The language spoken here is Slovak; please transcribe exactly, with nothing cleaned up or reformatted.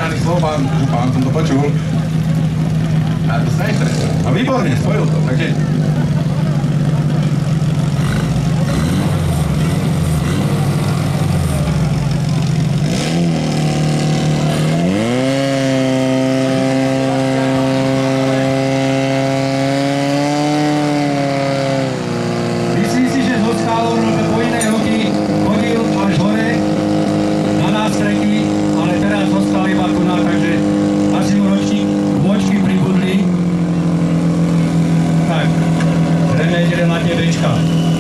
nádherných slov, pán, pán som to počul. A to strašne. A výborne, spojil to, takže... Máte bečka.